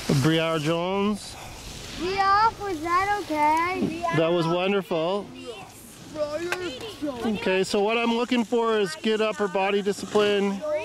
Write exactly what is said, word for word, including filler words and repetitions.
Briar Jones. Briar, was that okay? That was wonderful. Okay, so what I'm looking for is good upper body discipline.